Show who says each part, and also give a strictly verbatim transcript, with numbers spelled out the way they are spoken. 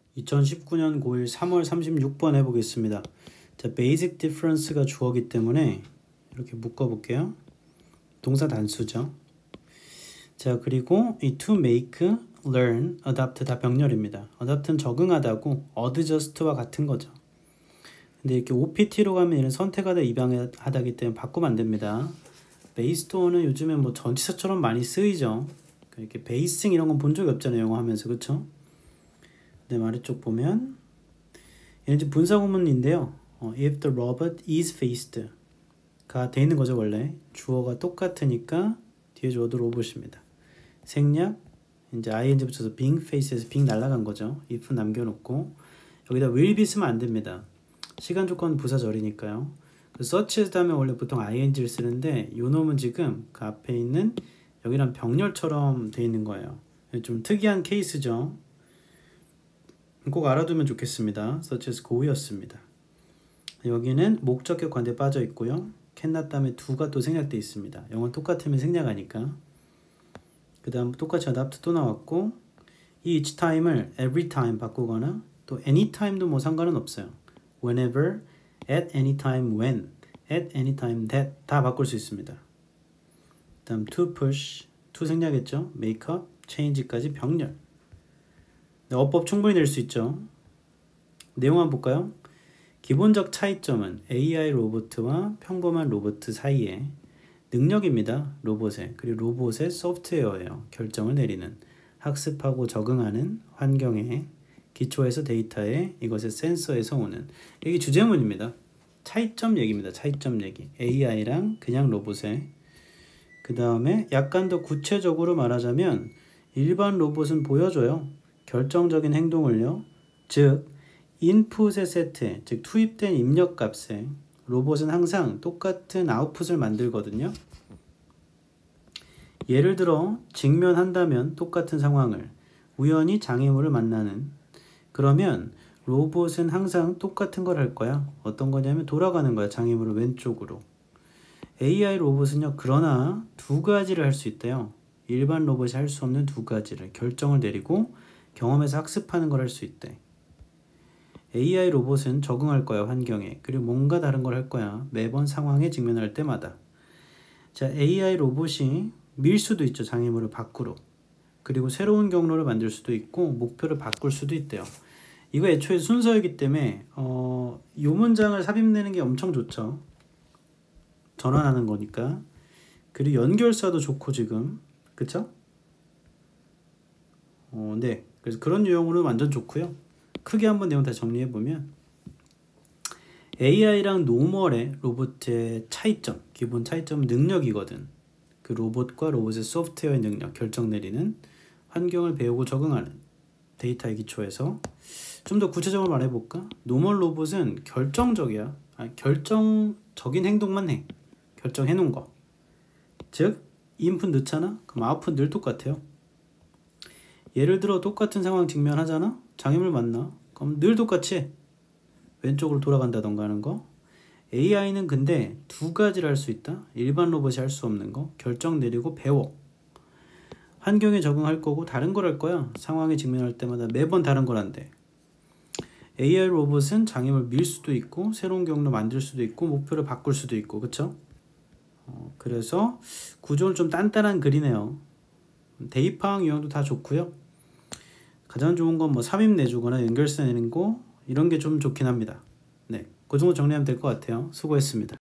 Speaker 1: 이천십구 년 고일 삼월 삼십육 번 해보겠습니다. 자, basic difference가 주어기 때문에 이렇게 묶어볼게요. 동사 단수죠. 자, 그리고 이 to make, learn, adapt 다 병렬입니다. adapt는 적응하다고 adjust와 같은 거죠. 근데 이렇게 오피티로 가면 얘는 선택하다, 입양하다기 때문에 바꾸면 안 됩니다. based on은 요즘에 뭐 전치사처럼 많이 쓰이죠. 이렇게 basing 이런 건 본 적이 없잖아요, 영어 하면서. 그쵸? 네, 아래쪽 보면 얘는 이제 분사구문인데요. 어, if the robot is faced 가 돼 있는 거죠. 원래 주어가 똑같으니까 뒤에 주어도 로봇입니다. 생략 이제 아이엔지 붙여서 being faced에서 being 날라간 거죠. if 남겨놓고 여기다 will be 쓰면 안 됩니다. 시간 조건 부사절이니까요. 그 such 다음에 원래 보통 아이엔지를 쓰는데 요 놈은 지금 그 앞에 있는 여기랑 병렬처럼 돼 있는 거예요. 좀 특이한 케이스죠. 꼭 알아두면 좋겠습니다. such as go였습니다. 여기는 목적격 관대 빠져 있고요. cannot 다음에 do가 또 생략돼 있습니다. 영어는 똑같으면 생략하니까. 그 다음 똑같이 adapt 또 나왔고 이 each time을 every time 바꾸거나 또 any time도 뭐 상관은 없어요. whenever, at any time when, at any time that 다 바꿀 수 있습니다. 그 다음 to push, to 생략했죠. make up, change까지 병렬. 네, 어법 충분히 낼 수 있죠. 내용 한번 볼까요? 기본적 차이점은 에이아이 로봇과 평범한 로봇 사이의 능력입니다. 로봇의. 그리고 로봇의 소프트웨어예요. 결정을 내리는. 학습하고 적응하는 환경에 기초에서 데이터에 이것의 센서에서 오는. 이게 주제문입니다. 차이점 얘기입니다. 차이점 얘기. 에이아이랑 그냥 로봇의. 그 다음에 약간 더 구체적으로 말하자면 일반 로봇은 보여줘요. 결정적인 행동을요. 즉 인풋의 세트, 즉 투입된 입력값에 로봇은 항상 똑같은 아웃풋을 만들거든요. 예를 들어 직면한다면 똑같은 상황을 우연히 장애물을 만나는 그러면 로봇은 항상 똑같은 걸 할 거야. 어떤 거냐면 돌아가는 거야. 장애물을 왼쪽으로. 에이아이 로봇은요. 그러나 두 가지를 할 수 있대요. 일반 로봇이 할 수 없는 두 가지를 결정을 내리고 경험에서 학습하는 걸 할 수 있대. 에이아이 로봇은 적응할 거야. 환경에. 그리고 뭔가 다른 걸 할 거야. 매번 상황에 직면할 때마다. 자, 에이아이 로봇이 밀 수도 있죠. 장애물을 밖으로. 그리고 새로운 경로를 만들 수도 있고 목표를 바꿀 수도 있대요. 이거 애초에 순서이기 때문에 어, 이 문장을 삽입내는 게 엄청 좋죠. 전환하는 거니까. 그리고 연결사도 좋고 지금. 그쵸? 어, 네. 그래서 그런 유형으로 완전 좋고요. 크게 한번 내용 다시 정리해보면 에이아이랑 노멀의 로봇의 차이점, 기본 차이점은 능력이거든. 그 로봇과 로봇의 소프트웨어의 능력, 결정 내리는 환경을 배우고 적응하는 데이터의 기초에서 좀 더 구체적으로 말해볼까? 노멀 로봇은 결정적이야. 아니, 결정적인 행동만 해. 결정해놓은 거. 즉 인풋 넣잖아? 그럼 아웃풋 늘 똑같아요. 예를 들어 똑같은 상황 직면하잖아? 장애물 만나? 그럼 늘 똑같이 해. 왼쪽으로 돌아간다던가 하는 거. 에이아이는 근데 두 가지를 할 수 있다. 일반 로봇이 할 수 없는 거. 결정 내리고 배워. 환경에 적응할 거고 다른 걸 할 거야. 상황에 직면할 때마다 매번 다른 걸 한대. 에이아이 로봇은 장애물 밀 수도 있고 새로운 경로 만들 수도 있고 목표를 바꿀 수도 있고. 그쵸? 어, 그래서 구조는 좀 단단한 글이네요. 대입항 유형도 다 좋고요. 가장 좋은 건 뭐 삽입 내주거나 연결사 내는 거 이런 게 좀 좋긴 합니다. 네, 그 정도 정리하면 될 것 같아요. 수고했습니다.